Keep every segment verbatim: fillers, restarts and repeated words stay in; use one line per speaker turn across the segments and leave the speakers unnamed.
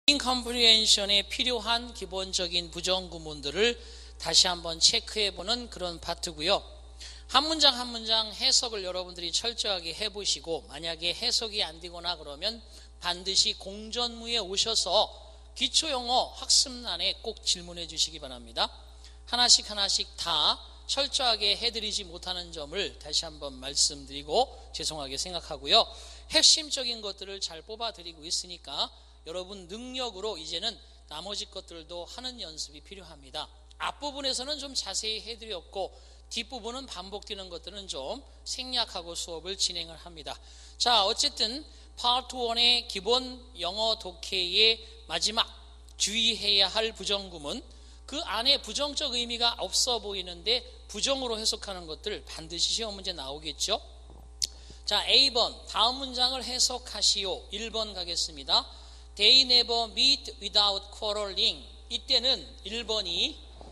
컴프리hen션에 필요한 기본적인 부정구문들을 다시 한번 체크해보는 그런 파트고요. 한 문장 한 문장 해석을 여러분들이 철저하게 해보시고, 만약에 해석이 안 되거나 그러면 반드시 공전무에 오셔서 기초영어 학습란에 꼭 질문해 주시기 바랍니다. 하나씩 하나씩 다 철저하게 해드리지 못하는 점을 다시 한번 말씀드리고 죄송하게 생각하고요. 핵심적인 것들을 잘 뽑아드리고 있으니까 여러분 능력으로 이제는 나머지 것들도 하는 연습이 필요합니다. 앞부분에서는 좀 자세히 해드렸고 뒷부분은 반복되는 것들은 좀 생략하고 수업을 진행을 합니다. 자, 어쨌든 파트 일의 기본 영어 독해의 마지막 주의해야 할 부정구문, 그 안에 부정적 의미가 없어 보이는데 부정으로 해석하는 것들 반드시 시험 문제 나오겠죠. 자, A번 다음 문장을 해석하시오. 일 번 가겠습니다. They never meet without quarreling. 이때는 일 번이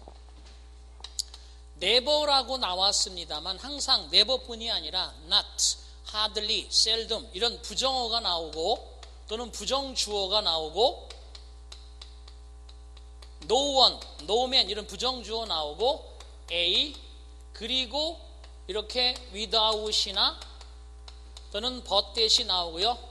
never라고 나왔습니다만 항상 never뿐이 아니라 not, hardly, seldom 이런 부정어가 나오고 또는 부정주어가 나오고 no one, no man 이런 부정주어 나오고 A 그리고 이렇게 without이나 또는 but 대시 나오고요.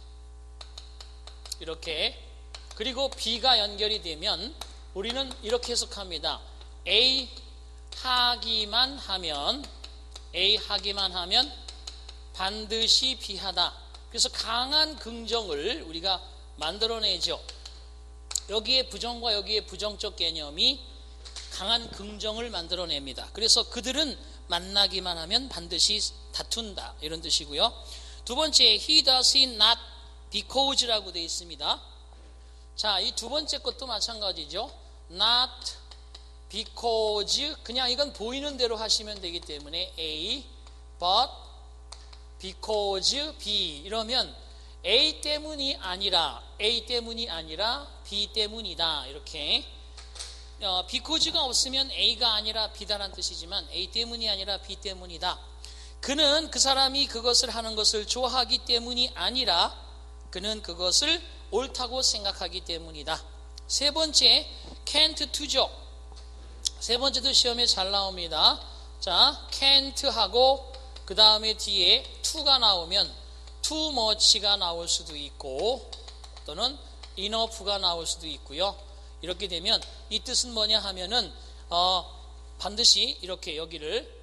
이렇게 그리고 B가 연결이 되면 우리는 이렇게 해석합니다. A 하기만 하면 A 하기만 하면 반드시 B하다. 그래서 강한 긍정을 우리가 만들어내죠. 여기에 부정과 여기에 부정적 개념이 강한 긍정을 만들어냅니다. 그래서 그들은 만나기만 하면 반드시 다툰다 이런 뜻이고요. 두 번째 he does it not because라고 되어 있습니다. 자, 이 두 번째 것도 마찬가지죠. not because 그냥 이건 보이는 대로 하시면 되기 때문에 A but because B 이러면 A 때문이 아니라 A 때문이 아니라 B 때문이다 이렇게 어, because가 없으면 A가 아니라 B다라는 뜻이지만 A 때문이 아니라 B 때문이다. 그는 그 사람이 그것을 하는 것을 좋아하기 때문이 아니라 그는 그것을 옳다고 생각하기 때문이다. 세 번째 can't to죠. 세 번째도 시험에 잘 나옵니다. 자, can't 하고 그 다음에 뒤에 to가 나오면 too much가 나올 수도 있고 또는 enough가 나올 수도 있고요. 이렇게 되면 이 뜻은 뭐냐 하면은 어, 반드시 이렇게 여기를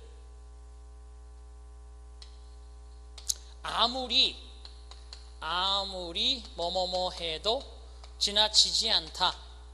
아무리 아무리 뭐뭐뭐 해도 지나치지 않다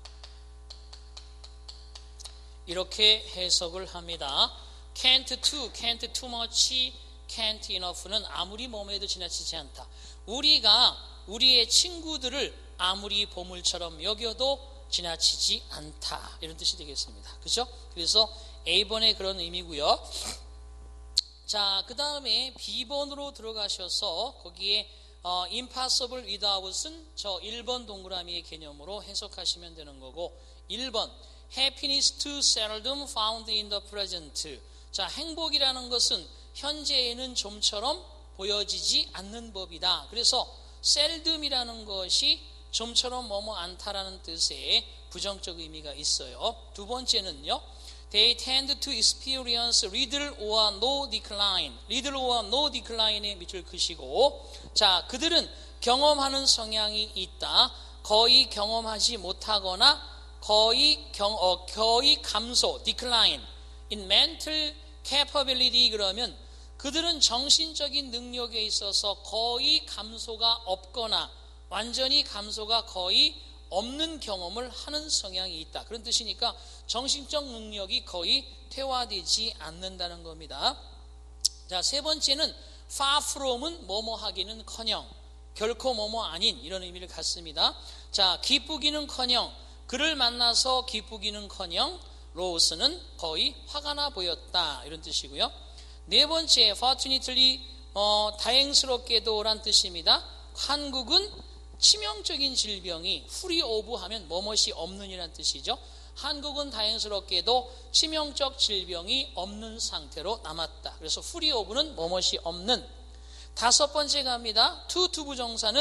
이렇게 해석을 합니다. can't too, can't too much, can't enough는 아무리 뭐뭐 해도 지나치지 않다. 우리가 우리의 친구들을 아무리 보물처럼 여겨도 지나치지 않다 이런 뜻이 되겠습니다. 그렇죠? 그래서 A번의 그런 의미고요. 자, 그 다음에 B번으로 들어가셔서 거기에 어, impossible without은 저 일 번 동그라미의 개념으로 해석하시면 되는 거고, 일 번 happiness too seldom found in the present. 자, 행복이라는 것은 현재에는 좀처럼 보여지지 않는 법이다. 그래서 seldom이라는 것이 좀처럼 뭐뭐 않다라는 뜻의 부정적 의미가 있어요. 두 번째는요, they tend to experience little or no decline. little or no decline에 밑줄 그시고, 자, 그들은 경험하는 성향이 있다. 거의 경험하지 못하거나 거의 경, 어, 거의 감소, decline. in mental capability 그러면 그들은 정신적인 능력에 있어서 거의 감소가 없거나 완전히 감소가 거의 없는 경험을 하는 성향이 있다. 그런 뜻이니까 정신적 능력이 거의 퇴화되지 않는다는 겁니다. 자, 세 번째는 far from은 뭐뭐 하기는커녕 결코 뭐뭐 아닌 이런 의미를 갖습니다. 자, 기쁘기는커녕 그를 만나서 기쁘기는커녕 로스는 거의 화가 나 보였다 이런 뜻이고요. 네 번째 fortunately 어, 다행스럽게도란 뜻입니다. 한국은 치명적인 질병이 free of 하면 뭐뭇이 없는 이란 뜻이죠. 한국은 다행스럽게도 치명적 질병이 없는 상태로 남았다. 그래서 free of는 뭐뭇이 없는. 다섯 번째 갑니다. to, to 부정사는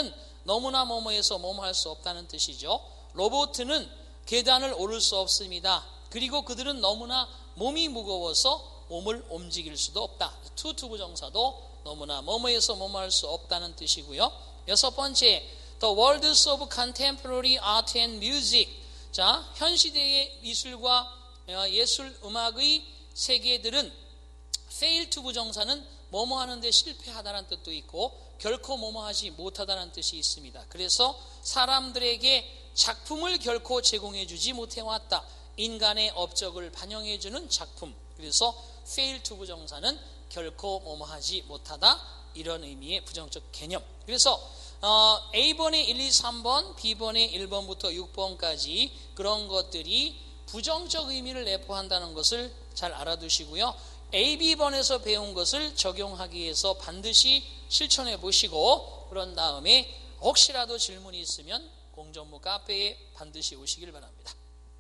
너무나 뭐뭐해서 뭐뭐 할 수 없다는 뜻이죠. 로봇은 계단을 오를 수 없습니다. 그리고 그들은 너무나 몸이 무거워서 몸을 움직일 수도 없다. to 투부정사도 너무나 뭐뭐해서 뭐뭐 할 수 없다는 뜻이고요. 여섯 번째, The worlds of contemporary art and music. 자, 현 시대의 미술과 예술, 음악의 세계들은 fail to 부정사는 뭐뭐 하는데 실패하다는 뜻도 있고 결코 뭐뭐 하지 못하다는 뜻이 있습니다. 그래서 사람들에게 작품을 결코 제공해 주지 못해 왔다. 인간의 업적을 반영해 주는 작품. 그래서 fail to 부정사는 결코 뭐뭐 하지 못하다, 이런 의미의 부정적 개념. 그래서 어, A번의 일, 이, 삼 번, B번의 일 번부터 육 번까지 그런 것들이 부정적 의미를 내포한다는 것을 잘 알아두시고요. A, B번에서 배운 것을 적용하기 위해서 반드시 실천해 보시고, 그런 다음에 혹시라도 질문이 있으면 공전무 카페에 반드시 오시길 바랍니다.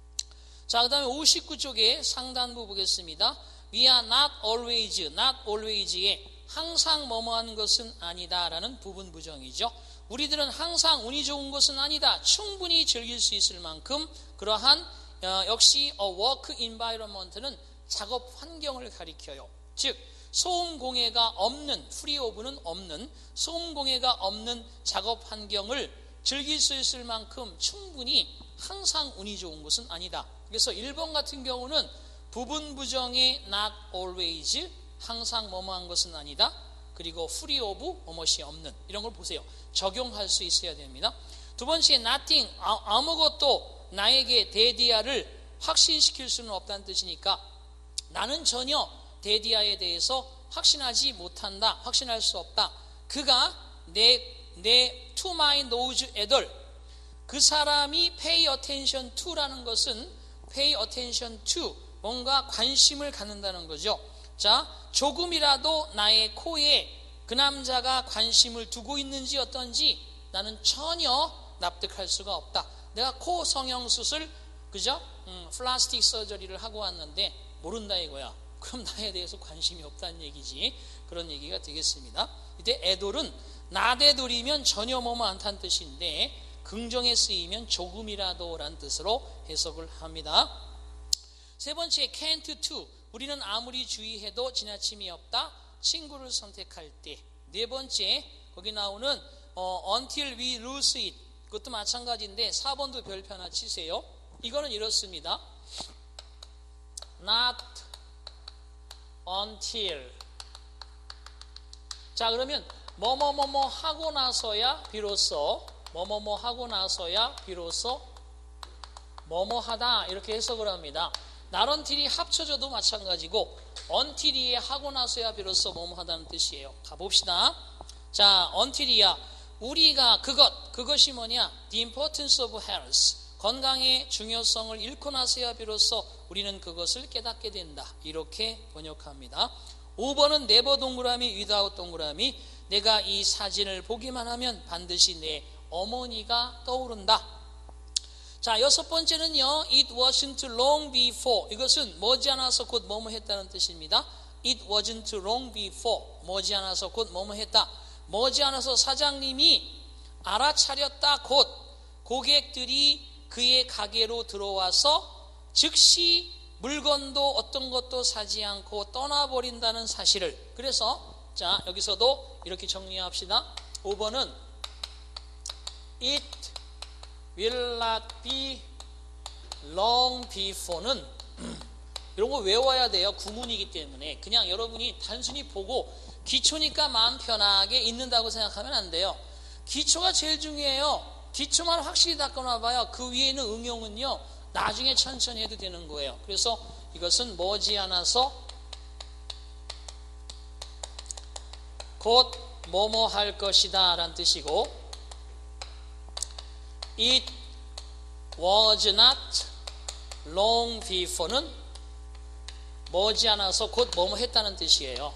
자, 그 다음에 오십구 쪽에 상단부 보겠습니다. We are not always, not always에 항상 뭐뭐한 것은 아니다 라는 부분 부정이죠. 우리들은 항상 운이 좋은 것은 아니다. 충분히 즐길 수 있을 만큼 그러한 어, 역시 a work environment는 작업 환경을 가리켜요. 즉 소음 공해가 없는, 프리 오브는 없는, 소음 공해가 없는 작업 환경을 즐길 수 있을 만큼 충분히 항상 운이 좋은 것은 아니다. 그래서 일 번 같은 경우는 부분 부정의 not always, 항상 뭐뭐한 것은 아니다. 그리고 free of, 뭐뭇이 없는, 이런 걸 보세요. 적용할 수 있어야 됩니다. 두 번째, nothing, 아무것도 나에게 데디아를 확신시킬 수는 없다는 뜻이니까 나는 전혀 데디아에 대해서 확신하지 못한다, 확신할 수 없다. 그가 내, 내 to my nose at all, 그 사람이 pay attention to라는 것은 pay attention to, 뭔가 관심을 갖는다는 거죠. 자, 조금이라도 나의 코에 그 남자가 관심을 두고 있는지 어떤지 나는 전혀 납득할 수가 없다. 내가 코 성형수술, 그죠? 음, 플라스틱 서저리를 하고 왔는데 모른다 이거야. 그럼 나에 대해서 관심이 없다는 얘기지. 그런 얘기가 되겠습니다. 이때 애돌은 나대돌이면 전혀 뭐뭐 않다는 뜻인데 긍정에 쓰이면 조금이라도 라는 뜻으로 해석을 합니다. 세 번째, can't to, 우리는 아무리 주의해도 지나침이 없다. 친구를 선택할 때. 네 번째, 거기 나오는 어, until we lose it, 그것도 마찬가지인데 사 번도 별표 하나 치세요. 이거는 이렇습니다. not until. 자, 그러면 뭐뭐뭐뭐 하고 나서야 비로소, 뭐뭐뭐 하고 나서야 비로소 뭐뭐 하다, 이렇게 해석을 합니다. not until이 합쳐져도 마찬가지고 until이 하고 나서야 비로소 뭐뭐 하다는 뜻이에요. 가봅시다. 자, until이야 우리가 그것, 그것이 뭐냐? The importance of health, 건강의 중요성을 잃고 나서야 비로소 우리는 그것을 깨닫게 된다. 이렇게 번역합니다. 오 번은 네버 동그라미, without 동그라미, 내가 이 사진을 보기만 하면 반드시 내 어머니가 떠오른다. 자, 여섯 번째는요, it wasn't long before, 이것은 머지않아서 곧 뭐뭐 했다는 뜻입니다. it wasn't long before, 머지않아서 곧 뭐뭐 했다. 머지않아서 사장님이 알아차렸다. 곧 고객들이 그의 가게로 들어와서 즉시 물건도 어떤 것도 사지 않고 떠나버린다는 사실을. 그래서 자, 여기서도 이렇게 정리합시다. 오 번은 it will not be long before는 이런 거 외워야 돼요. 구문이기 때문에. 그냥 여러분이 단순히 보고 기초니까 마음 편하게 읽는다고 생각하면 안 돼요. 기초가 제일 중요해요. 기초만 확실히 닦아놔 봐요. 그 위에 있는 응용은요, 나중에 천천히 해도 되는 거예요. 그래서 이것은 머지않아서 곧 뭐뭐 할 것이다 라는 뜻이고, it was not long before는 머지않아서 곧 뭐뭐 했다는 뜻이에요.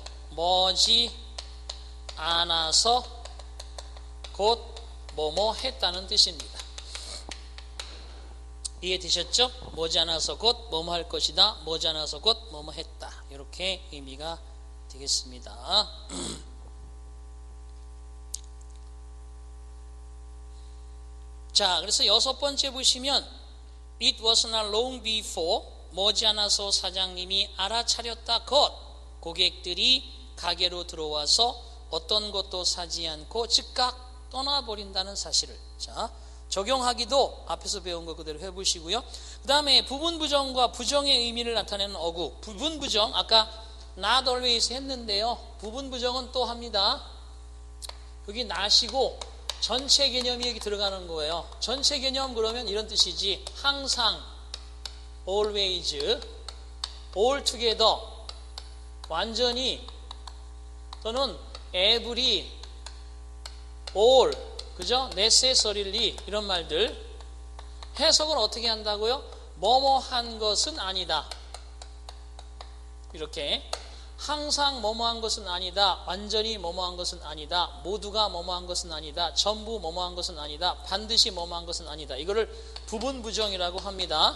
머지않아서 곧 뭐뭐 했다는 뜻입니다. 이해되셨죠? 머지않아서 곧 뭐뭐 할 것이다, 머지않아서 곧 뭐뭐 했다, 이렇게 의미가 되겠습니다. 자, 그래서 여섯 번째 보시면 It was not long before 머지않아서 사장님이 알아차렸다 것 고객들이 가게로 들어와서 어떤 것도 사지 않고 즉각 떠나버린다는 사실을 자 적용하기도 앞에서 배운 거 그대로 해보시고요. 그 다음에 부분부정과 부정의 의미를 나타내는 어구 부분부정 아까 not always 했는데요. 부분부정은 또 합니다. 여기 not이고 전체 개념이 여기 들어가는 거예요. 전체 개념 그러면 이런 뜻이지 항상 always all together 완전히 또는 every all 그죠? necessarily 이런 말들 해석은 어떻게 한다고요? 뭐뭐한 것은 아니다 이렇게 항상 뭐뭐한 것은 아니다 완전히 뭐뭐한 것은 아니다 모두가 뭐뭐한 것은 아니다 전부 뭐뭐한 것은 아니다 반드시 뭐뭐한 것은 아니다 이거를 부분부정이라고 합니다.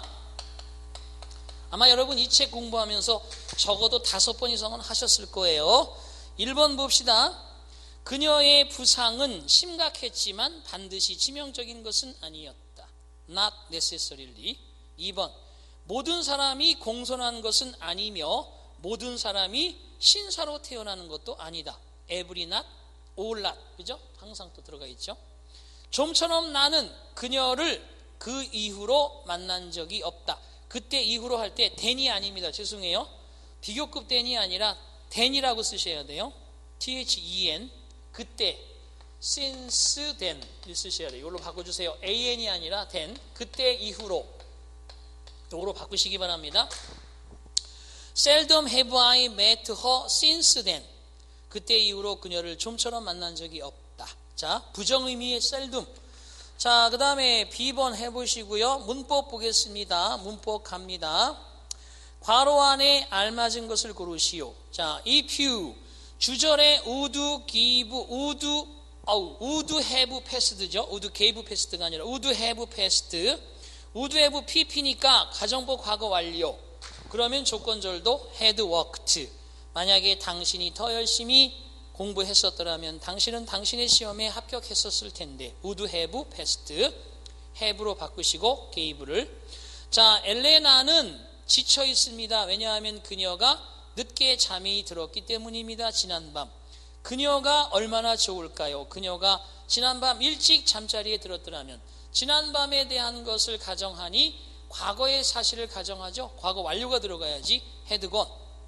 아마 여러분 이 책 공부하면서 적어도 다섯 번 이상은 하셨을 거예요. 일 번 봅시다. 그녀의 부상은 심각했지만 반드시 치명적인 것은 아니었다. Not necessarily. 이 번 모든 사람이 공손한 것은 아니며 모든 사람이 신사로 태어나는 것도 아니다. Every not, all not. 그죠? 항상 또 들어가 있죠. 좀처럼 나는 그녀를 그 이후로 만난 적이 없다. 그때 이후로 할 때 then이 아닙니다. 죄송해요. 비교급 then이 아니라 then이라고 쓰셔야 돼요. T-H-E-N 그때 since then 을 쓰셔야 돼요. 이걸로 바꿔주세요. A-N이 아니라 then 그때 이후로 이걸로 바꾸시기 바랍니다. Seldom have I met her since then 그때 이후로 그녀를 좀처럼 만난 적이 없다. 자 부정의미의 seldom 자, 그 다음에 비 번 해보시고요. 문법 보겠습니다. 문법 갑니다. 괄호 안에 알맞은 것을 고르시오. 자, if you 주절에 would give, would, oh, would have passed죠. would gave passed가 아니라 would have passed. would have pp니까 가정법 과거 완료. 그러면 조건절도 had worked. 만약에 당신이 더 열심히 공부했었더라면 당신은 당신의 시험에 합격했었을 텐데 would have passed have로 바꾸시고 gave를 자 엘레나는 지쳐 있습니다. 왜냐하면 그녀가 늦게 잠이 들었기 때문입니다. 지난밤 그녀가 얼마나 좋을까요? 그녀가 지난밤 일찍 잠자리에 들었더라면 지난밤에 대한 것을 가정하니 과거의 사실을 가정하죠. 과거 완료가 들어가야지 had gone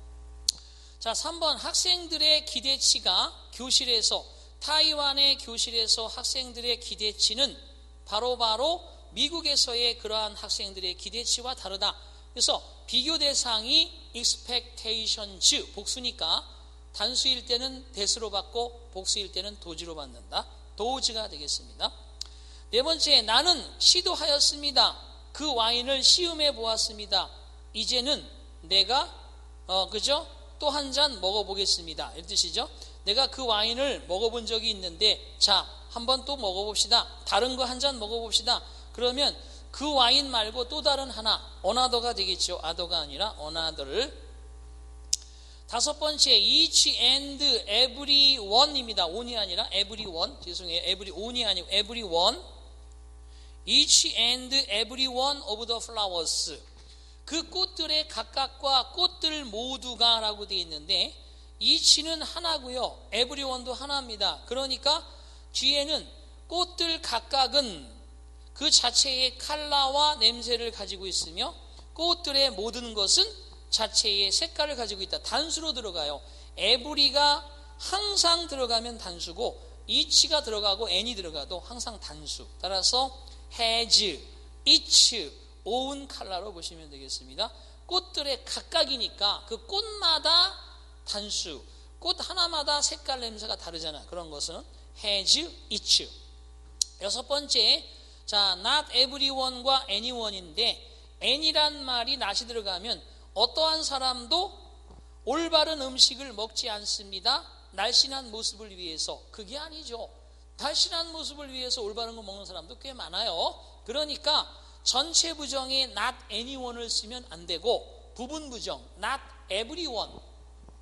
자, 삼 번 학생들의 기대치가 교실에서 타이완의 교실에서 학생들의 기대치는 바로바로 바로 미국에서의 그러한 학생들의 기대치와 다르다. 그래서 비교 대상이 expectations 복수니까 단수일 때는 that으로 받고 복수일 때는 does로 받는다. does가 되겠습니다. 네 번째 나는 시도하였습니다. 그 와인을 시음해 보았습니다. 이제는 내가 어 그죠? 또 한 잔 먹어보겠습니다. 이런 뜻이죠. 내가 그 와인을 먹어본 적이 있는데 자 한번 또 먹어봅시다. 다른 거 한 잔 먹어봅시다. 그러면 그 와인 말고 또 다른 하나 another가 되겠죠. other가 아니라 another를 다섯 번째 each and everyone입니다. on이 아니라 everyone 죄송해요. every on이 아니고 everyone each and everyone of the flowers 그 꽃들의 각각과 꽃들 모두가 라고 되어 있는데 each는 하나고요. everyone도 하나입니다. 그러니까 뒤에는 꽃들 각각은 그 자체의 컬러와 냄새를 가지고 있으며 꽃들의 모든 것은 자체의 색깔을 가지고 있다. 단수로 들어가요. every가 항상 들어가면 단수고 each가 들어가고 n이 들어가도 항상 단수. 따라서 has, each, own 컬러로 보시면 되겠습니다. 꽃들의 각각이니까 그 꽃마다 단수, 꽃 하나마다 색깔 냄새가 다르잖아. 그런 것은 has, each. 여섯 번째, 자, not everyone과 anyone인데 any란 말이 not이 들어가면 어떠한 사람도 올바른 음식을 먹지 않습니다. 날씬한 모습을 위해서. 그게 아니죠. 날씬한 모습을 위해서 올바른 거 먹는 사람도 꽤 많아요. 그러니까 전체 부정에 not anyone을 쓰면 안 되고 부분 부정 not everyone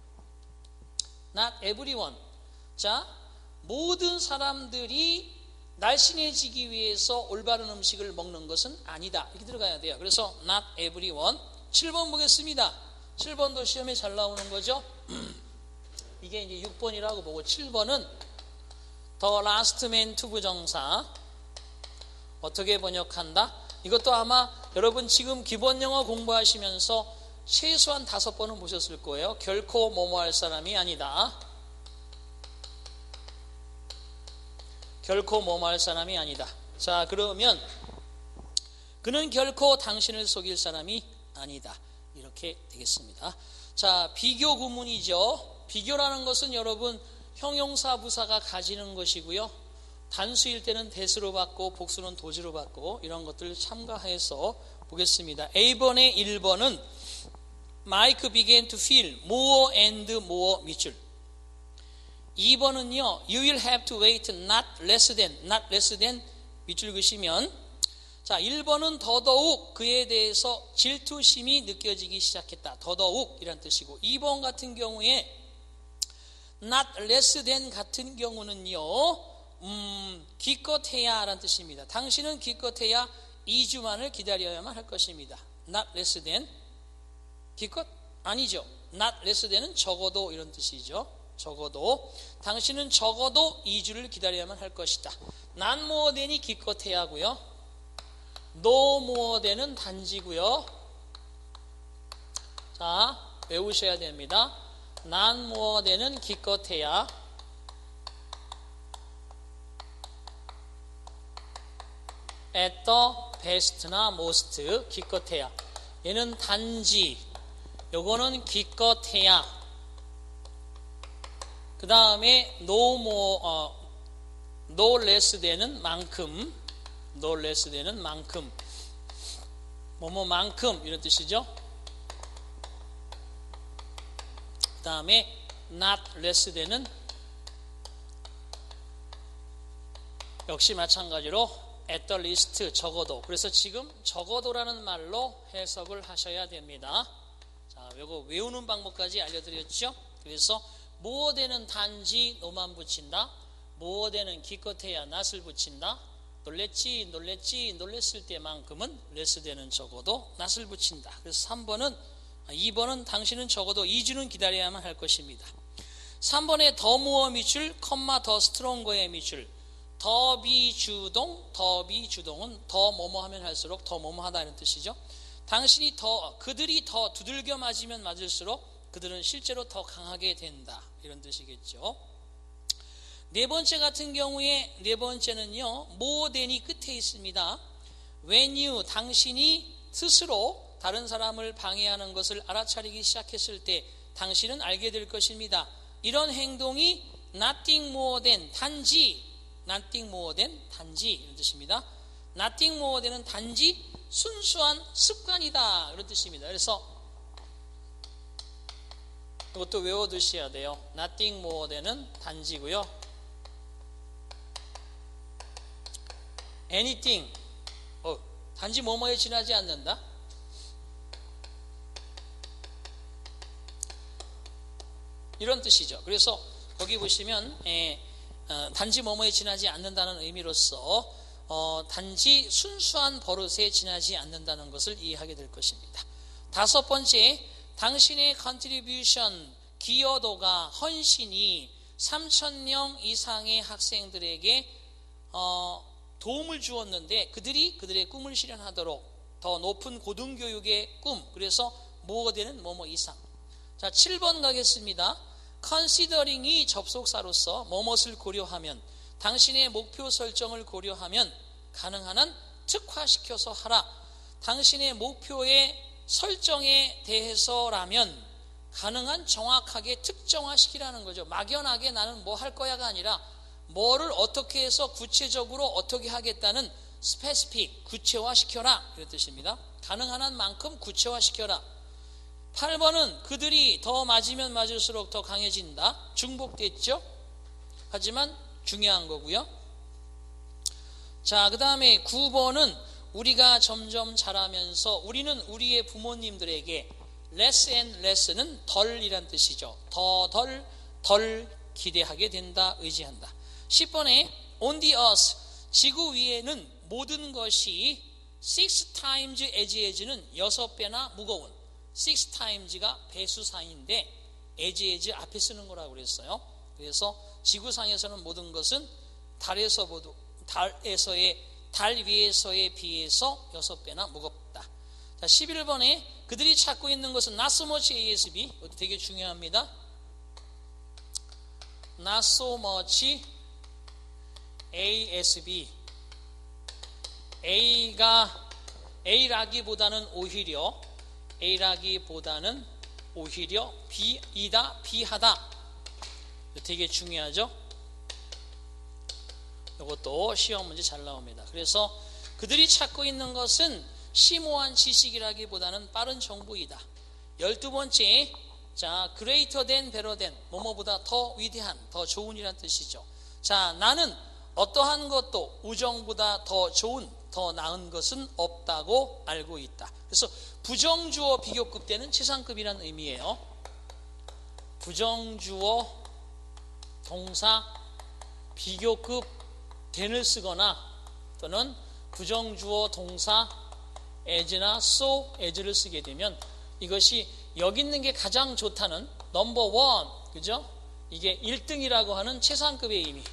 not everyone 자 모든 사람들이 날씬해지기 위해서 올바른 음식을 먹는 것은 아니다. 이렇게 들어가야 돼요. 그래서 not everyone. 칠 번 보겠습니다. 칠 번도 시험에 잘 나오는 거죠. 이게 이제 육 번이라고 보고 칠 번은 The last man 투부정사 어떻게 번역한다? 이것도 아마 여러분 지금 기본 영어 공부하시면서 최소한 다섯 번은 보셨을 거예요. 결코 뭐뭐 할 사람이 아니다. 결코 뭐뭐 할 사람이 아니다. 자, 그러면 그는 결코 당신을 속일 사람이 아니다. 이렇게 되겠습니다. 자, 비교 구문이죠. 비교라는 것은 여러분 형용사 부사가 가지는 것이고요. 단수일 때는 대수로 받고 복수는 도지로 받고 이런 것들을 참가해서 보겠습니다. A번의 일 번은 Mike began to feel more and more 밑줄. 이 번은요 You will have to wait not less than not less than 밑줄 그시면 자 일 번은 더더욱 그에 대해서 질투심이 느껴지기 시작했다. 더더욱 이란 뜻이고 이 번 같은 경우에 not less than 같은 경우는요 음, 기껏해야 라는 뜻입니다. 당신은 기껏해야 이 주만을 기다려야만 할 것입니다. not less than 기껏? 아니죠. not less than은 적어도 이런 뜻이죠. 적어도 당신은 적어도 이 주를 기다려야만 할 것이다. not more than이 기껏해야 하고요. no more than은 단지고요. 자 외우셔야 됩니다. not more than은 기껏해야 at the best나 most 기껏해야 얘는 단지 요거는 기껏해야 그 다음에 no more 어, no less than은 만큼 no less than은 만큼 뭐뭐만큼 이런 뜻이죠. 그 다음에 not less than은 역시 마찬가지로 at the least 적어도. 그래서 지금 적어도라는 말로 해석을 하셔야 됩니다. 자, 이거 외우는 방법까지 알려드렸죠. 그래서 무엇에는 단지 노만 붙인다. 무엇에는 기껏해야 낫을 붙인다. 놀랬지 놀랬지 놀랬을 때만큼은 레스되는 적어도 낫을 붙인다. 그래서 삼 번은 이 번은 당신은 적어도 이 주는 기다려야만 할 것입니다. 삼 번에 더 무어 밑줄 컴마 더 스트롱거의 밑줄 더 비주동 더 비주동은 더 뭐뭐 하면 할수록 더 뭐뭐 하다 이런 뜻이죠. 당신이 더 그들이 더 두들겨 맞으면 맞을수록 그들은 실제로 더 강하게 된다 이런 뜻이겠죠. 네 번째 같은 경우에 네 번째는요 more than이 끝에 있습니다. when you 당신이 스스로 다른 사람을 방해하는 것을 알아차리기 시작했을 때 당신은 알게 될 것입니다. 이런 행동이 nothing more than 단지 nothing more than 단지 이런 뜻입니다. nothing more than은 단지 순수한 습관이다 이런 뜻입니다. 그래서 이것도 외워두셔야 돼요. nothing more than은 단지고요. anything 어, 단지 뭐뭐에 지나지 않는다. 이런 뜻이죠. 그래서 거기 보시면 에, 어, 단지 뭐뭐에 지나지 않는다는 의미로서 어, 단지 순수한 버릇에 지나지 않는다는 것을 이해하게 될 것입니다. 다섯 번째, 당신의 컨트리뷰션 기여도가 헌신이 삼천 명 이상의 학생들에게 어, 도움을 주었는데 그들이 그들의 꿈을 실현하도록 더 높은 고등교육의 꿈 그래서 뭐되는 뭐뭐 이상. 자, 칠 번 가겠습니다. considering이 접속사로서 뭐뭇을 고려하면 당신의 목표 설정을 고려하면 가능한 한 특화시켜서 하라. 당신의 목표의 설정에 대해서라면 가능한 정확하게 특정화시키라는 거죠. 막연하게 나는 뭐 할 거야가 아니라 뭐를 어떻게 해서 구체적으로 어떻게 하겠다는 스페시픽 구체화시켜라 이런 뜻입니다. 가능한 한 만큼 구체화시켜라. 팔 번은 그들이 더 맞으면 맞을수록 더 강해진다. 중복됐죠? 하지만 중요한 거고요. 자, 그 다음에 구 번은 우리가 점점 자라면서 우리는 우리의 부모님들에게 less and less는 덜이란 뜻이죠. 더 덜, 덜 기대하게 된다, 의지한다. 십 번에 on the earth 지구 위에는 모든 것이 six times as as는 여섯 배나 무거운 six times가 배수사인데 as as 앞에 쓰는 거라고 그랬어요. 그래서 지구상에서는 모든 것은 달에서 모두 달에서의 달 위에서에 비해서 여섯 배나 무겁다. 자, 십일 번에 그들이 찾고 있는 것은 not so much 에이에스비. 이것도 되게 중요합니다. not so much 에이에스비. A가 A라기보다는 오히려 A라기보다는 오히려 B이다, B하다. 되게 중요하죠. 이것도 시험 문제 잘 나옵니다. 그래서 그들이 찾고 있는 것은 심오한 지식이라기보다는 빠른 정보이다. 열두 번째, 자, greater than, better than, 뭐뭐보다 더 위대한, 더 좋은이란 뜻이죠. 자, 나는 어떠한 것도 우정보다 더 좋은, 더 나은 것은 없다고 알고 있다. 그래서 부정주어 비교급 때는 최상급이라는 의미예요. 부정주어 동사 비교급 then을 쓰거나 또는 부정주어 동사 as나 so as를 쓰게 되면 이것이 여기 있는 게 가장 좋다는 넘버 원, 그죠? 이게 일 등이라고 하는 최상급의 의미.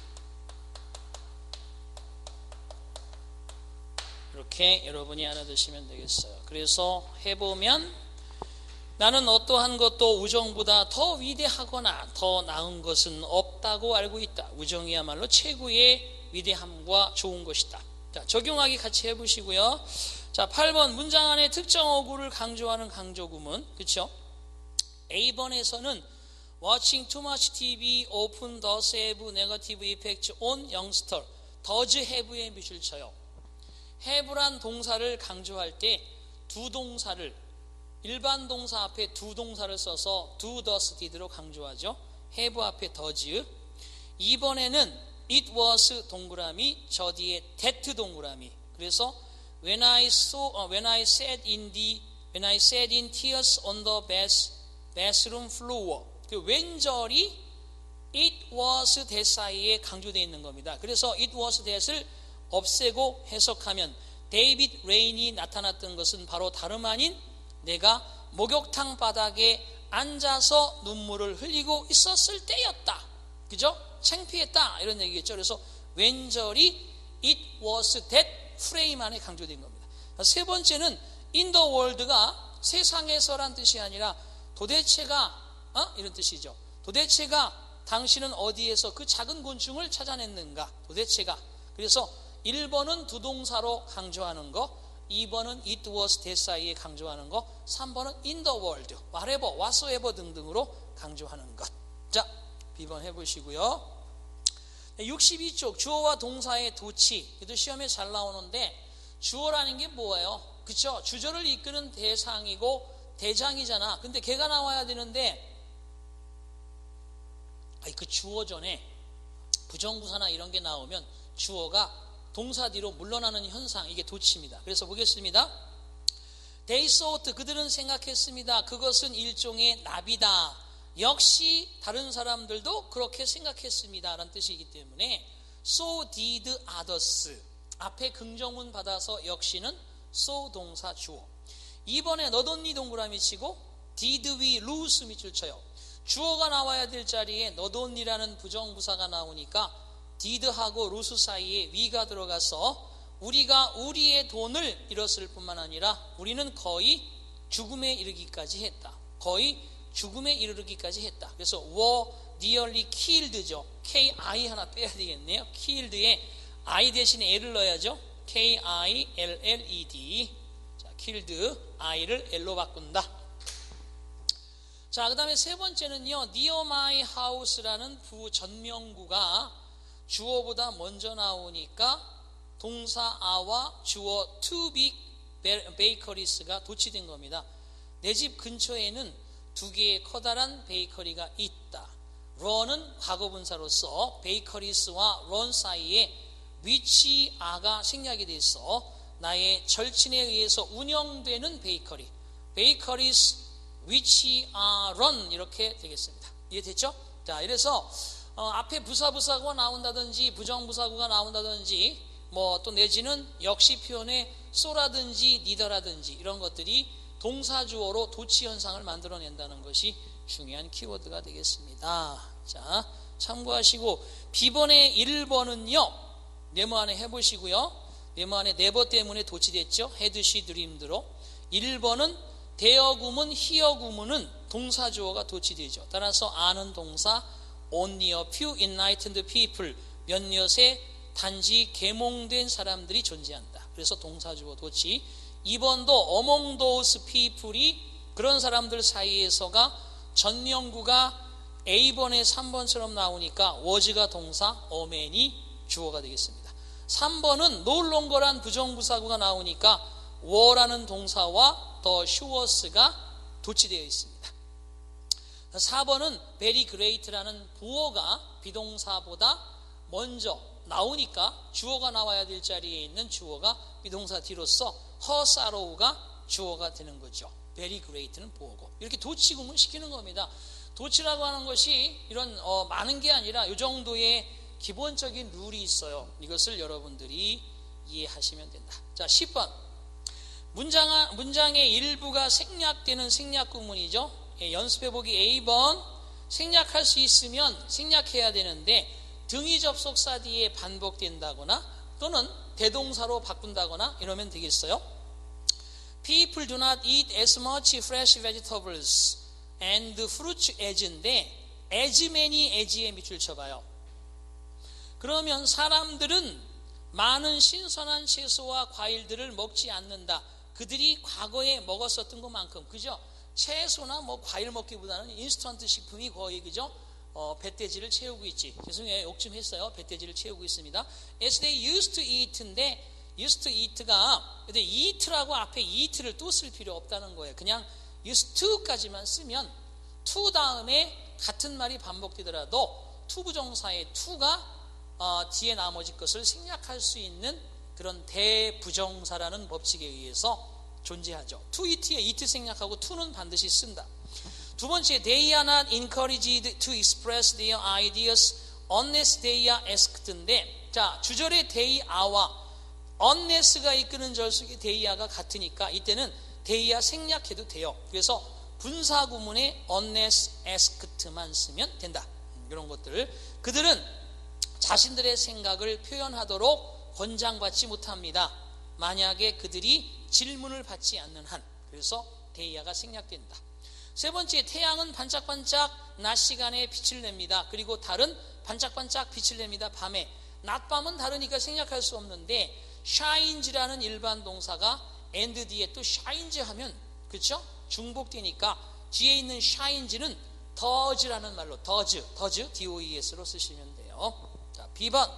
이렇게 여러분이 알아두시면 되겠어요. 그래서 해보면 나는 어떠한 것도 우정보다 더 위대하거나 더 나은 것은 없다고 알고 있다. 우정이야말로 최고의 위대함과 좋은 것이다. 자, 적용하기 같이 해보시고요. 자, 팔 번 문장 안에 특정 어구를 강조하는 강조구문, 그렇죠? A 번에서는 watching too much 티비 often does have negative effects on youngster. does have에 밑줄 쳐요. have란 동사를 강조할 때 두 동사를 일반 동사 앞에 두 동사를 써서 do, does, did로 강조하죠. have 앞에 does. 이 번에는 it was 동그라미, 저 뒤에 that 동그라미. 그래서 when I saw, uh, when I sat in the, when I sat in tears on the bath, bathroom floor. 그 왼절이 it was that 사이에 강조되어 있는 겁니다. 그래서 it was that을 없애고 해석하면 데이빗 레인이 나타났던 것은 바로 다름 아닌 내가 목욕탕 바닥에 앉아서 눈물을 흘리고 있었을 때였다. 그죠? 창피했다. 이런 얘기겠죠. 그래서 왼절이 it was that 프레임 안에 강조된 겁니다. 세 번째는 in the world가 세상에서란 뜻이 아니라 도대체가 어? 이런 뜻이죠. 도대체가 당신은 어디에서 그 작은 곤충을 찾아냈는가? 도대체가. 그래서 일 번은 두 동사로 강조하는 거, 이 번은 it was that 사이에 강조하는 거, 삼 번은 in the world, whatever, whatsoever 등등으로 강조하는 것. 자, 비번 해보시고요. 육십이 쪽 주어와 동사의 도치. 이것도 시험에 잘 나오는데 주어라는 게 뭐예요? 그쵸? 주저를 이끄는 대상이고 대장이잖아. 근데 걔가 나와야 되는데 아니, 그 주어 전에 부정부사나 이런 게 나오면 주어가 동사 뒤로 물러나는 현상, 이게 도치입니다. 그래서 보겠습니다. They thought, 그들은 생각했습니다. 그것은 일종의 나비다. 역시 다른 사람들도 그렇게 생각했습니다 라는 뜻이기 때문에 so did others. 앞에 긍정문 받아서 역시는 so 동사 주어. 이번에 not only 동그라미 치고 did we lose 밑줄 쳐요. 주어가 나와야 될 자리에 not only라는 부정부사가 나오니까 did하고 lose 사이에 we가 들어가서 우리가 우리의 돈을 잃었을 뿐만 아니라 우리는 거의 죽음에 이르기까지 했다. 거의 죽음에 이르기까지 했다. 그래서 were nearly killed죠. ki 하나 빼야 되겠네요. killed에 I 대신에 L을 넣어야죠. K-I-L-L-E-D. 자, killed, I를 L로 바꾼다. 자, 그 다음에 세 번째는요, near my house라는 부전명구가 주어보다 먼저 나오니까 동사 a와 주어 to be bakeries가 도치된 겁니다. 내 집 근처에는 두 개의 커다란 베이커리가 있다. run은 과거분사로서 bakeries와 run 사이에 which are가 생략이 돼서 나의 절친에 의해서 운영되는 베이커리, bakeries which are run 이렇게 되겠습니다. 이해됐죠? 자, 이래서 어, 앞에 부사부사구가 나온다든지 부정부사구가 나온다든지 뭐 또 내지는 역시 표현에 쏘라든지 니더라든지 이런 것들이 동사주어로 도치 현상을 만들어낸다는 것이 중요한 키워드가 되겠습니다. 자, 참고하시고 비번의 일 번은요 네모 안에 해보시고요. 네모 안에 네버 때문에 도치됐죠. 헤드, 시, 드림드로. 일 번은 대어 구문, 히어 구문은 동사주어가 도치되죠. 따라서 아는 동사 only a few enlightened people, 몇몇의 단지 계몽된 사람들이 존재한다. 그래서 동사주어 도치. 이 번도 among those people이 그런 사람들 사이에서가 전명구가 A번에 삼 번처럼 나오니까 was가 동사, aman이 주어가 되겠습니다. 삼 번은 no longer란 부정부사구가 나오니까 were라는 동사와 the sure가 도치되어 있습니다. 사 번은 very great라는 부어가 비동사보다 먼저 나오니까 주어가 나와야 될 자리에 있는 주어가 비동사 뒤로서 her sorrow가 주어가 되는 거죠. very great는 부어고 이렇게 도치구문 시키는 겁니다. 도치라고 하는 것이 이런 어, 많은 게 아니라 이 정도의 기본적인 룰이 있어요. 이것을 여러분들이 이해하시면 된다. 자, 십 번 문장, 문장의 일부가 생략되는 생략구문이죠. 예, 연습해보기 에이 번 생략할 수 있으면 생략해야 되는데 등위 접속사 뒤에 반복된다거나 또는 대동사로 바꾼다거나 이러면 되겠어요. People do not eat as much fresh vegetables and fruits as인데 as many as에 밑줄 쳐봐요. 그러면 사람들은 많은 신선한 채소와 과일들을 먹지 않는다. 그들이 과거에 먹었었던 것만큼, 그죠? 채소나 뭐 과일 먹기보다는 인스턴트 식품이 거의, 그죠? 어, 배돼지를 채우고 있지. 죄송해요. 욕 좀 했어요. 배돼지를 채우고 있습니다. As they used to eat인데 used to eat가 근데 eat라고 앞에 eat를 또 쓸 필요 없다는 거예요. 그냥 used to까지만 쓰면 to 다음에 같은 말이 반복되더라도 to 부정사의 to가 어, 뒤에 나머지 것을 생략할 수 있는 그런 대부정사라는 법칙에 의해서 존재하죠. to eat에 eat 생략하고 to는 반드시 쓴다. 두 번째, they are not encouraged to express their ideas unless they are asked인데, 자, 주절의 they are와 unless가 이끄는 절속의 they are가 같으니까 이때는 they are 생략해도 돼요. 그래서 분사 구문에 unless asked만 쓰면 된다. 이런 것들. 그들은 자신들의 생각을 표현하도록 권장받지 못합니다. 만약에 그들이 질문을 받지 않는 한. 그래서 they are가 생략된다. 세 번째, 태양은 반짝반짝 낮 시간에 빛을 냅니다. 그리고 달은 반짝반짝 빛을 냅니다. 밤에. 낮, 밤은 다르니까 생략할 수 없는데 shines라는 일반 동사가 and 뒤에 또 shines 하면, 그렇죠? 중복되니까 뒤에 있는 shines는 does라는 말로 does, does, D-O-E-S로 쓰시면 돼요. 자, 비 번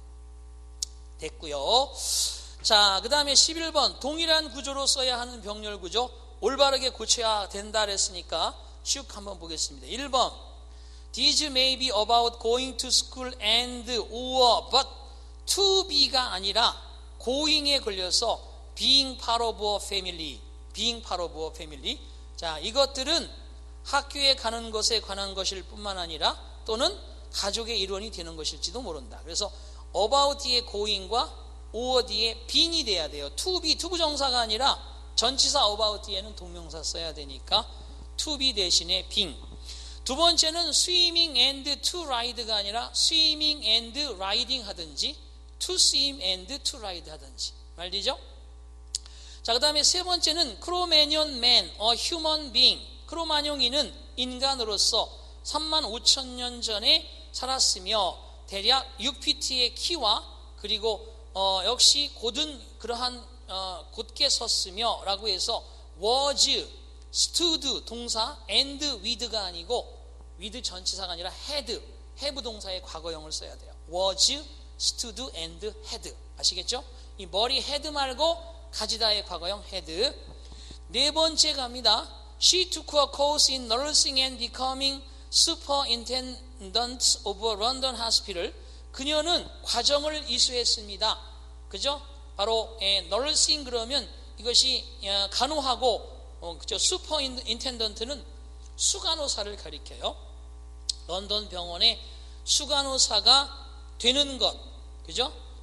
됐고요. 자, 그 다음에 십일 번 동일한 구조로 써야 하는 병렬 구조 올바르게 고쳐야 된다 그랬으니까 쭉 한번 보겠습니다. 일 번 These may be about going to school and or but to be가 아니라 going에 걸려서 being part of a family, being part of a family. 자, 이것들은 학교에 가는 것에 관한 것일 뿐만 아니라 또는 가족의 일원이 되는 것일지도 모른다. 그래서 about 뒤에 going과 or 뒤에 being이 돼야 돼요. to be, 투부정사가 아니라 전치사 about 뒤에는 동명사 써야 되니까 to be 대신에 being. 두 번째는 swimming and to ride가 아니라 swimming and riding 하든지 to swim and to ride 하든지 말이죠. 자, 그 다음에 세 번째는 크로마뇽 man, a human being. 크로마뇽인은 인간으로서 삼만 오천 년 전에 살았으며 대략 육 피트의 키와 그리고 어, 역시 곧은 그러한 어, 곧게 섰으며 라고 해서 was, stood 동사 and with가 아니고 with 전치사가 아니라 had, have 동사의 과거형을 써야 돼요. was, stood and had. 아시겠죠? 이 머리 had 말고 가지다의 과거형 had. 네 번째 갑니다. She took a course in nursing and becoming superintendent of a London hospital. 그녀는 과정을 이수했습니다. 그죠? 바로 예, nursing 그러면 이것이 예, 간호하고 어, 그죠? superintendent는 수간호사를 가리켜요. 런던 병원의 수간호사가 되는 것, 그죠?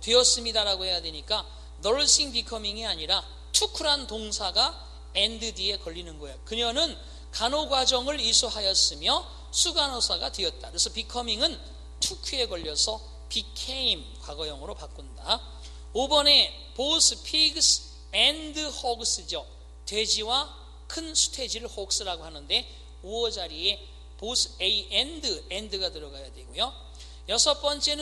되었습니다라고 해야 되니까 nursing becoming이 아니라 took란 동사가 and 뒤에 걸리는 거예요. 그녀는 간호 과정을 이수하였으며 수간호사가 되었다. 그래서 becoming은 took에 걸려서 became 과거형으로 바꾼다. 오 번에 both pigs and hogs죠. 돼지와 큰 수태지를 hogs라고 하는데 오어 자리에 both a and and가 들어가야 되고요. 여섯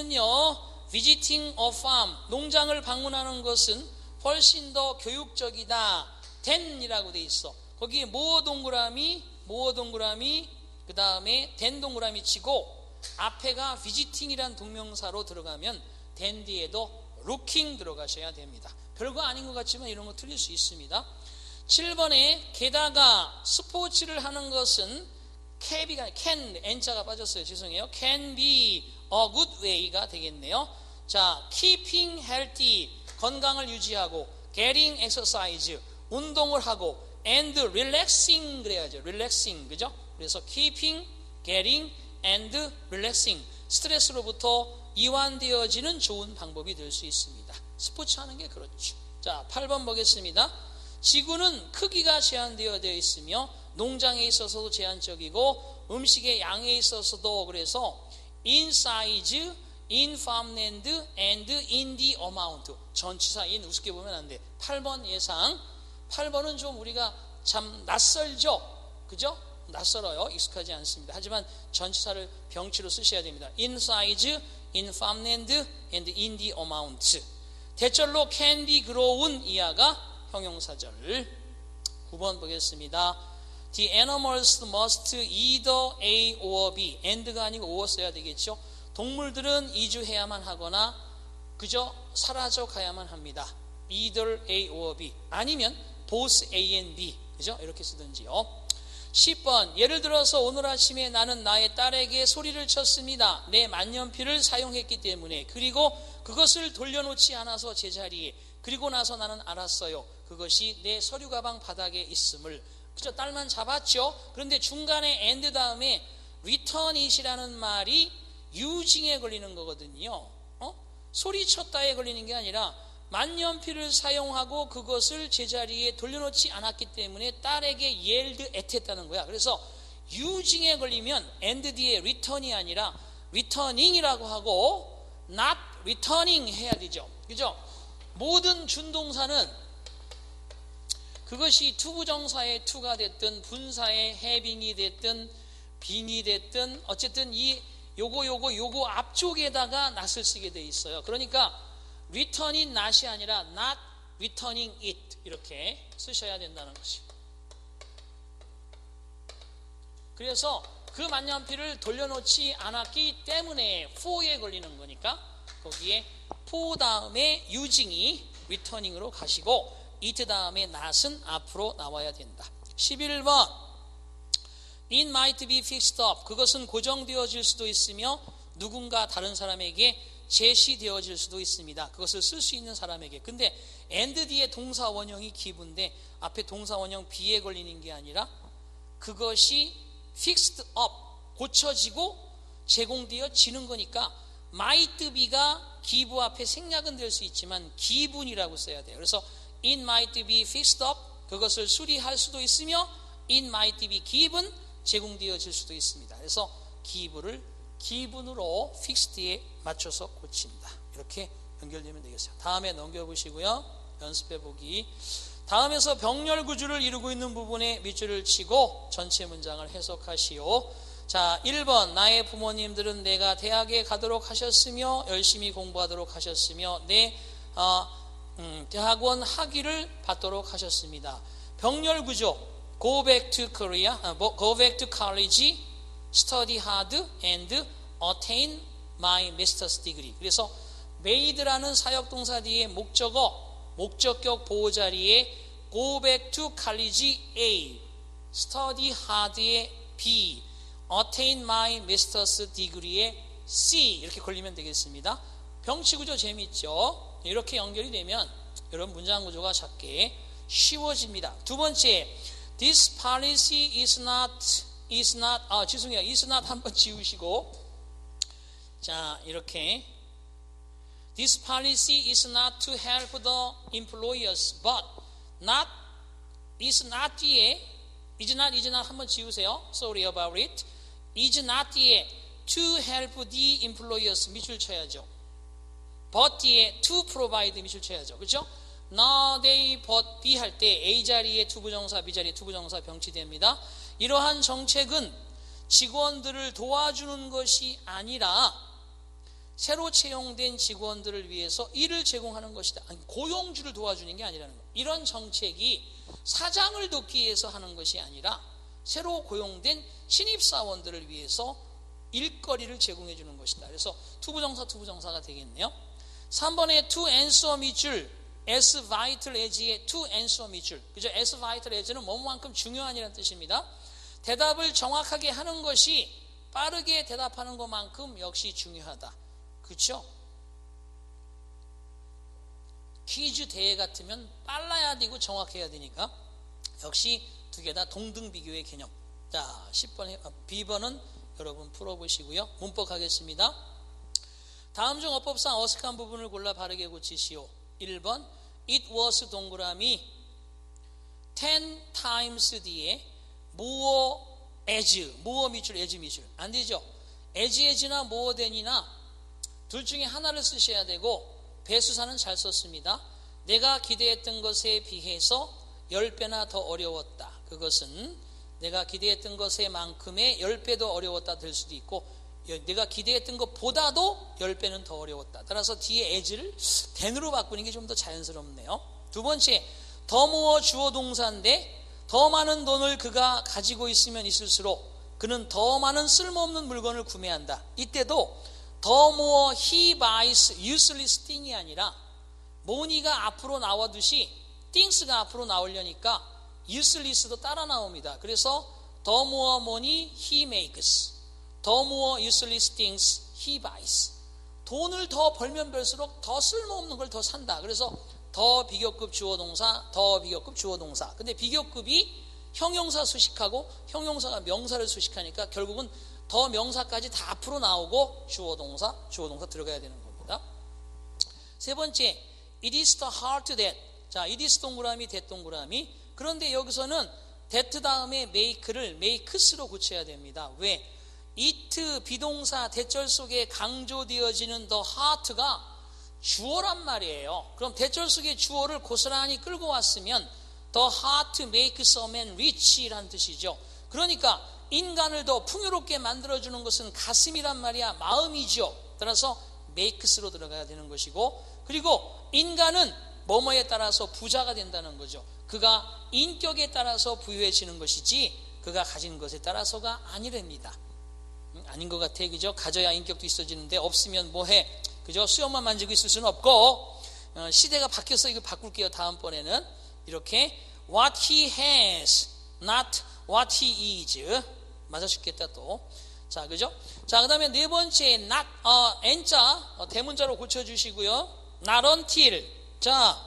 번째는요, visiting a farm, 농장을 방문하는 것은 훨씬 더 교육적이다. than이라고 돼 있어. 거기에 모어 동그라미, 모어 동그라미, 그 다음에 than 동그라미 치고 앞에가 visiting이란 동명사로 들어가면 than 뒤에도 looking 들어가셔야 됩니다. 별거 아닌 것 같지만 이런 거 틀릴 수 있습니다. 칠 번에 게다가 스포츠를 하는 것은 can이가 can, n자가 빠졌어요. 죄송해요. can be a good way가 되겠네요. 자, keeping healthy, 건강을 유지하고, getting exercise, 운동을 하고, and relaxing 그래야죠. relaxing, 그죠? 그래서 keeping, getting, and relaxing, 스트레스로부터 이완되어지는 좋은 방법이 될 수 있습니다. 스포츠 하는 게 그렇죠. 자, 팔 번 보겠습니다. 지구는 크기가 제한되어 되어 있으며 농장에 있어서도 제한적이고 음식의 양에 있어서도 그래서 in size, in farmland, and in the amount. 전치사 in 우습게 보면 안 돼. 팔 번 예상. 팔 번은 좀 우리가 참 낯설죠? 그죠? 낯설어요. 익숙하지 않습니다. 하지만 전치사를 병치로 쓰셔야 됩니다. in size, in farmland, and in the amount. 대절로 can be grown 이하가 형용사절. 구 번 보겠습니다. The animals must either A or B. and가 아니고 or 써야 되겠죠. 동물들은 이주해야만 하거나 그저 사라져 가야만 합니다. either A or B. 아니면 both A and B. 그죠? 이렇게 쓰든지요. 십 번 예를 들어서 오늘 아침에 나는 나의 딸에게 소리를 쳤습니다. 내 만년필을 사용했기 때문에. 그리고 그것을 돌려놓지 않아서 제자리에. 그리고 나서 나는 알았어요. 그것이 내 서류 가방 바닥에 있음을. 그죠? 딸만 잡았죠. 그런데 중간에 and 다음에 return it이라는 말이 using에 걸리는 거거든요. 어? 소리쳤다에 걸리는 게 아니라 만년필을 사용하고 그것을 제자리에 돌려놓지 않았기 때문에 딸에게 yelled at 했다는 거야. 그래서 using에 걸리면 and 뒤에 return이 아니라 returning이라고 하고 not returning 해야 되죠. 그죠? 모든 준동사는 그것이 투부정사의 투가 됐든 분사의 having이 됐든 being이 됐든 어쨌든 이 요거 요거 요거 앞쪽에다가 not을 쓰게 돼 있어요. 그러니까 return이 not이 아니라 not returning it 이렇게 쓰셔야 된다는 것이죠. 그래서 그 만년필을 돌려놓지 않았기 때문에 for에 걸리는 거니까 거기에 for 다음에 using이 returning으로 가시고 it 다음에 not은 앞으로 나와야 된다. 십일 번 It might be fixed up. 그것은 고정되어질 수도 있으며 누군가 다른 사람에게 제시되어질 수도 있습니다. 그것을 쓸 수 있는 사람에게. 근데 and 뒤에 동사 원형이 기부인데 앞에 동사 원형 be에 걸리는 게 아니라 그것이 fixed up, 고쳐지고 제공되어지는 거니까 might be가 기부 앞에 생략은 될 수 있지만 기분이라고 써야 돼요. 그래서 it might be fixed up, 그것을 수리할 수도 있으며 it might be given, 제공되어질 수도 있습니다. 그래서 기부를 기분으로 fixed에 맞춰서 고친다. 이렇게 연결되면 되겠어요. 다음에 넘겨보시고요. 연습해보기. 다음에서 병렬 구조를 이루고 있는 부분에 밑줄을 치고 전체 문장을 해석하시오. 자, 일 번 나의 부모님들은 내가 대학에 가도록 하셨으며 열심히 공부하도록 하셨으며 내 어, 음, 대학원 학위를 받도록 하셨습니다. 병렬 구조 Go back to Korea, go back to college, study hard and attain my master's degree. 그래서 made라는 사역동사 뒤에 목적어, 목적격 보호 자리에 go back to college A, study hard의 B, attain my master's degree의 C 이렇게 걸리면 되겠습니다. 병치 구조 재미있죠? 이렇게 연결이 되면 여러분 문장 구조가 작게 쉬워집니다. 두 번째, this policy is not is not 아 죄송해요. is not 한번 지우시고 자 이렇게 This policy is not to help the employers, but not is not 뒤에 is not is not 한번 지우세요. Sorry about it. Is not 뒤에 to help the employers 밑줄 쳐야죠. But 뒤에 to provide 밑줄 쳐야죠. 그렇죠? Not they but be 할 때 A 자리에 투부정사, B 자리에 투부정사 병치됩니다. 이러한 정책은 직원들을 도와주는 것이 아니라 새로 채용된 직원들을 위해서 일을 제공하는 것이다. 아니, 고용주를 도와주는 게 아니라는 거예요. 이런 정책이 사장을 돕기 위해서 하는 것이 아니라 새로 고용된 신입사원들을 위해서 일거리를 제공해 주는 것이다. 그래서 투부정사 투부정사가 되겠네요. 삼 번에 to answer 밑줄 as vital as의 to answer 밑줄. 그죠? as vital as는 뭐만큼 중요한이라는 뜻입니다. 대답을 정확하게 하는 것이 빠르게 대답하는 것만큼 역시 중요하다. 그렇죠? 퀴즈 대회 같으면 빨라야 되고 정확해야 되니까 역시 두 개 다 동등비교의 개념. 자, 십 번 비 번은 여러분 풀어보시고요. 문법 가겠습니다. 다음 중 어법상 어색한 부분을 골라 바르게 고치시오. 일 번 It was 동그라미 ten times 뒤에 more as more 밑줄 as 밑줄 안 되죠. as as나 more than이나 둘 중에 하나를 쓰셔야 되고 배수사는 잘 썼습니다. 내가 기대했던 것에 비해서 십 배나 더 어려웠다. 그것은 내가 기대했던 것에 만큼의 십 배 더 어려웠다 될 수도 있고 내가 기대했던 것보다도 십 배는 더 어려웠다. 따라서 뒤에 as를 then으로 바꾸는 게 좀 더 자연스럽네요. 두 번째, 더 모어 주어 동사인데 더 많은 돈을 그가 가지고 있으면 있을수록 그는 더 많은 쓸모없는 물건을 구매한다. 이때도 더 모어 he buys useless thing이 아니라 money가 앞으로 나오듯이 things가 앞으로 나오려니까 useless도 따라 나옵니다. 그래서 더 모어 money he makes, 더 모어 useless things he buys. 돈을 더 벌면 벌수록 더 쓸모없는 걸 더 산다. 그래서 더 비교급 주어 동사, 더 비교급 주어 동사. 근데 비교급이 형용사 수식하고 형용사가 명사를 수식하니까 결국은 더 명사까지 다 앞으로 나오고 주어 동사, 주어 동사 들어가야 되는 겁니다. 세 번째, it is the heart that. 자, it is 동그라미, that 동그라미. 그런데 여기서는 that 다음에 make를 makes로 고쳐야 됩니다. 왜? it 비동사 대절 속에 강조되어지는 the heart가 주어란 말이에요. 그럼 대절 속에 주어를 고스란히 끌고 왔으면 the heart makes a man rich라는 뜻이죠. 그러니까 인간을 더 풍요롭게 만들어주는 것은 가슴이란 말이야. 마음이죠. 따라서 makes로 들어가야 되는 것이고, 그리고 인간은 뭐뭐에 따라서 부자가 된다는 거죠. 그가 인격에 따라서 부유해지는 것이지 그가 가진 것에 따라서가 아니랍니다. 아닌 것 같아. 그죠? 가져야 인격도 있어지는데 없으면 뭐해? 그죠? 수염만 만지고 있을 수는 없고, 어, 시대가 바뀌어서 이거 바꿀게요. 다음번에는 이렇게 what he has, not what he is. 맞아 죽겠다 또. 자, 그죠? 자, 그 다음에 네 번째 not, 어, n자 어, 대문자로 고쳐주시고요. not until. 자,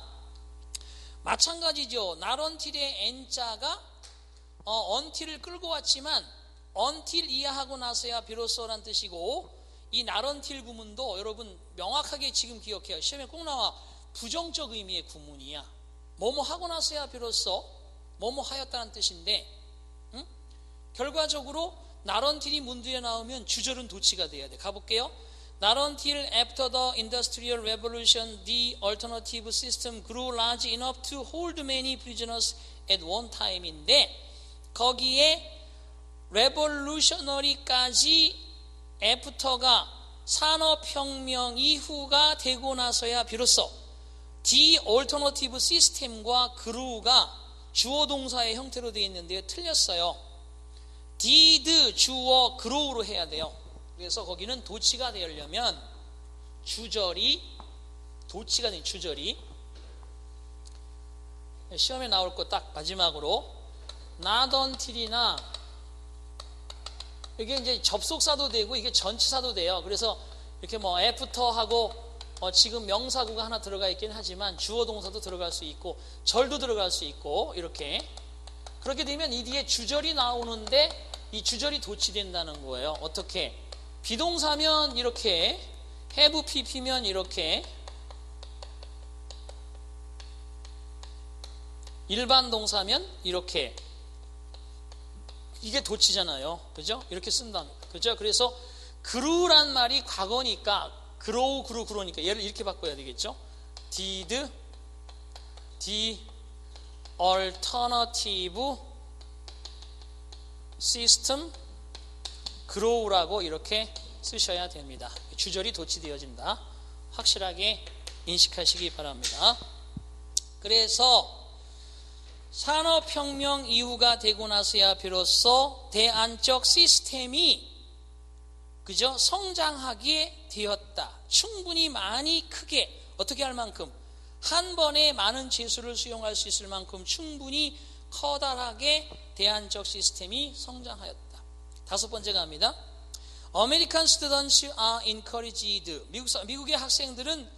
마찬가지죠. not until의 n자가 어, until을 끌고 왔지만 until 이해하고 나서야 비로소란 뜻이고, 이 not until 구문도 여러분 명확하게 지금 기억해요. 시험에 꼭 나와. 부정적 의미의 구문이야. 뭐뭐 하고 나서야 비로소 뭐뭐 하였다는 뜻인데, 응? 결과적으로 not until이 문두에 나오면 주절은 도치가 돼야 돼. 가볼게요. Not until after the Industrial Revolution the alternative system grew large enough to hold many prisoners at one time인데, 거기에 revolutionary까지 after가 산업혁명 이후가 되고 나서야 비로소 the alternative system과 grew가 주어 동사의 형태로 되어 있는데요. 틀렸어요. did 주어 grew로 해야 돼요. 그래서 거기는 도치가 되려면 주절이 도치가 된 주절이 시험에 나올 거 딱 마지막으로 not until이나 이게 이제 접속사도 되고 이게 전치사도 돼요. 그래서 이렇게 뭐 after하고 어 지금 명사구가 하나 들어가 있긴 하지만 주어 동사도 들어갈 수 있고 절도 들어갈 수 있고 이렇게 그렇게 되면 이 뒤에 주절이 나오는데 이 주절이 도치된다는 거예요. 어떻게? 비동사면 이렇게 have pp면 이렇게 일반 동사면 이렇게, 이게 도치잖아요. 그죠? 이렇게 쓴다. 그죠? 그래서 grew란 말이 과거니까 grow, grew, grow니까 얘를 이렇게 바꿔야 되겠죠? did the alternative system grow라고 이렇게 쓰셔야 됩니다. 주절이 도치되어진다. 확실하게 인식하시기 바랍니다. 그래서 산업혁명 이후가 되고 나서야 비로소 대안적 시스템이 그저 성장하게 되었다. 충분히 많이 크게 어떻게 할 만큼 한 번에 많은 재수를 수용할 수 있을 만큼 충분히 커다랗게 대안적 시스템이 성장하였다. 다섯 번째 갑니다. American students are encouraged. 미국, 미국의 학생들은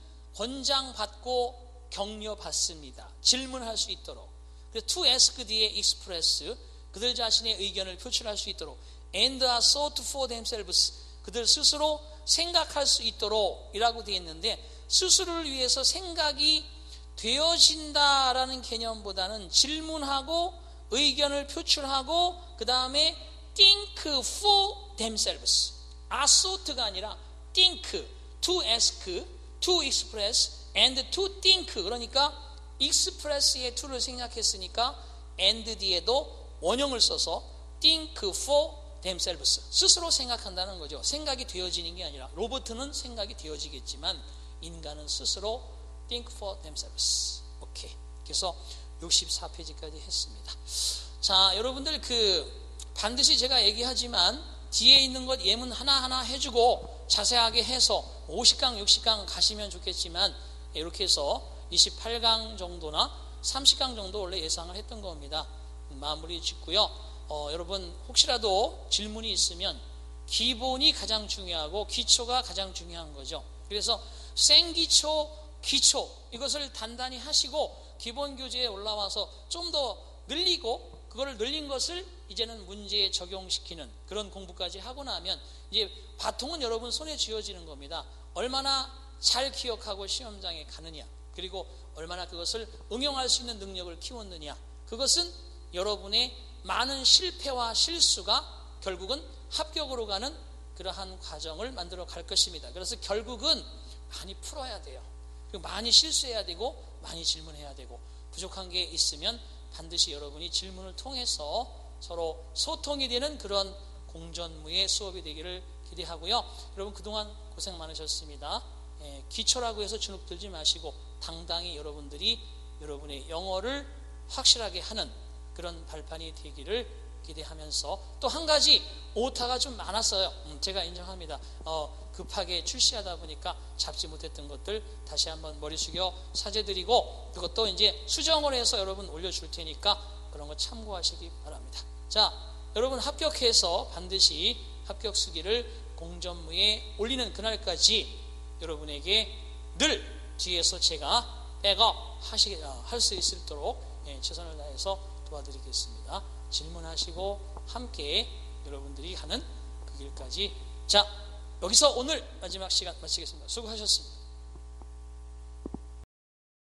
권장받고 격려받습니다. 질문할 수 있도록. 그래서 to ask 뒤에 express, 그들 자신의 의견을 표출할 수 있도록, and are sought for themselves, 그들 스스로 생각할 수 있도록 이라고 되어 있는데, 스스로를 위해서 생각이 되어진다라는 개념보다는 질문하고 의견을 표출하고 그 다음에 think for themselves, are sought가 아니라 think, to ask, to express, and to think. 그러니까 express의 to를 생략했으니까 and 뒤에도 원형을 써서 think for themselves, 스스로 생각한다는 거죠. 생각이 되어지는 게 아니라, 로봇은 생각이 되어지겠지만 인간은 스스로 think for themselves. 오케이. 그래서 육십사 페이지까지 했습니다. 자, 여러분들 그 반드시 제가 얘기하지만 뒤에 있는 것 예문 하나하나 해주고 자세하게 해서 오십 강, 육십 강 가시면 좋겠지만 이렇게 해서 이십팔 강 정도나 삼십 강 정도 원래 예상을 했던 겁니다. 마무리 짓고요. 어, 여러분 혹시라도 질문이 있으면 기본이 가장 중요하고 기초가 가장 중요한 거죠. 그래서 생기초, 기초 이것을 단단히 하시고 기본 교재에 올라와서 좀 더 늘리고 그거를 늘린 것을 이제는 문제에 적용시키는 그런 공부까지 하고 나면 이제 바통은 여러분 손에 쥐어지는 겁니다. 얼마나 잘 기억하고 시험장에 가느냐, 그리고 얼마나 그것을 응용할 수 있는 능력을 키웠느냐, 그것은 여러분의 많은 실패와 실수가 결국은 합격으로 가는 그러한 과정을 만들어 갈 것입니다. 그래서 결국은 많이 풀어야 돼요. 그리고 많이 실수해야 되고 많이 질문해야 되고, 부족한 게 있으면 반드시 여러분이 질문을 통해서 서로 소통이 되는 그런 공전무의 수업이 되기를 기대하고요. 여러분 그동안 고생 많으셨습니다. 예, 기초라고 해서 주눅 들지 마시고 당당히 여러분들이 여러분의 영어를 확실하게 하는 그런 발판이 되기를 기대하면서, 또 한 가지 오타가 좀 많았어요. 음, 제가 인정합니다. 어, 급하게 출시하다 보니까 잡지 못했던 것들 다시 한번 머리 숙여 사죄드리고, 그것도 이제 수정을 해서 여러분 올려줄 테니까 그런 거 참고하시기 바랍니다. 자, 여러분 합격해서 반드시 합격 수기를 공전무에 올리는 그날까지 여러분에게 늘 뒤에서 제가 백업 하시, 할 수 있도록 예, 최선을 다해서 도와드리겠습니다. 질문하시고 함께 여러분들이 하는 그 길까지. 자, 여기서 오늘 마지막 시간 마치겠습니다. 수고하셨습니다.